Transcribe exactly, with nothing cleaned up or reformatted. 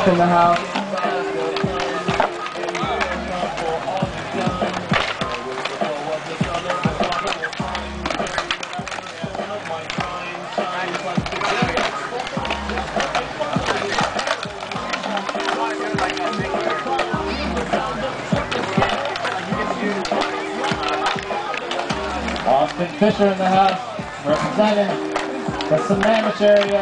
in the house. Austin Fisher in the house, representing the Sammamish area.